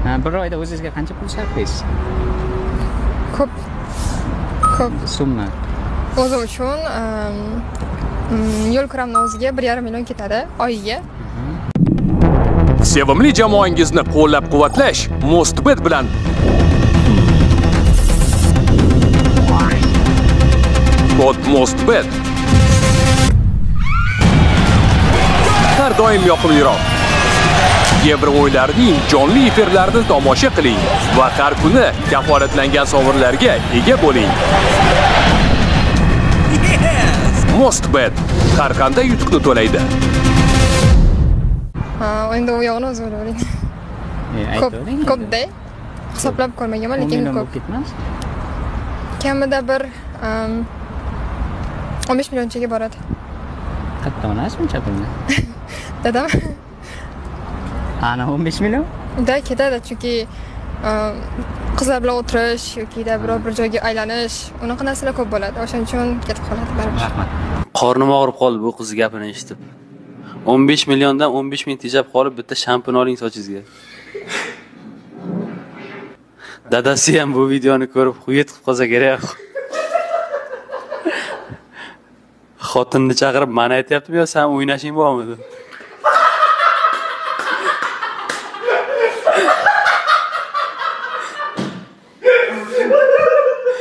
Bir oyda o'zingizga qancha pul sarflaysiz? Ko'p. Summa. O'zim uchun yo'l kiramning o'ziga 1,5 million ketadi oyiga. Sevimli jamoangizni qo'llab-quvvatlash Mostbet bilan. Kod Mostbet. Har doim yoqimliroq. Yevro o'yinlarining jonli efirlarini tomosha qiling va har kuni kafolatlangan sovrinlarga ega bo'ling. Mostbet har qanday yutuqni to'laydi. Endi u yo'qni o'zi o'ylayvering. Ko'p-da. Hisoblab ko'rmaganman, lekin ko'p. Kamida bir 15 millionchaga boradi. Qayerdan olasiz buncha pulni? Dadam. Ana 15 million? Da ketadi, chunki qizlar bilan o'tirish yoki biror bir joyga aylanish, unaqa narsalar ko'p bo'ladi. O'shaning uchun ketib qoladi baribir. Rahmat. Qornim og'rib qoldi bu qiz gapini eshitib. 15 milliondan 15 ming tejab qolib bitta shampun oling sochingizga. Dadasi ham bu videoni ko'rib xuyet qilib qolsa kerak. Xotinni chaqirib, "Mana aytayaptimi yo sen o'ynashing bormi?"